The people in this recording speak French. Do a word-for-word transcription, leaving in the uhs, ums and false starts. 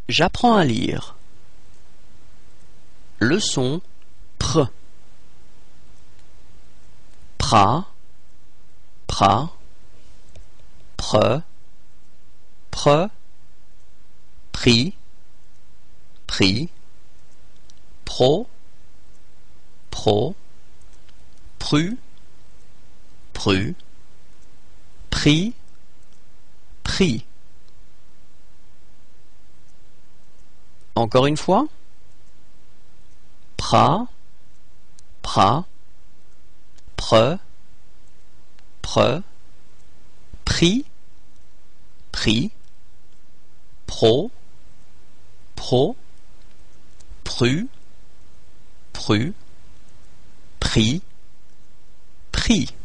J'apprends à lire. Leçon pr. Pra, pra, pre, pre, pri, pri, pro, pro, pru, pru, pri, pri. Encore une fois. Pra, pra, pre, pre, pri, pri, pro, pro, pru, pru, pri, pri.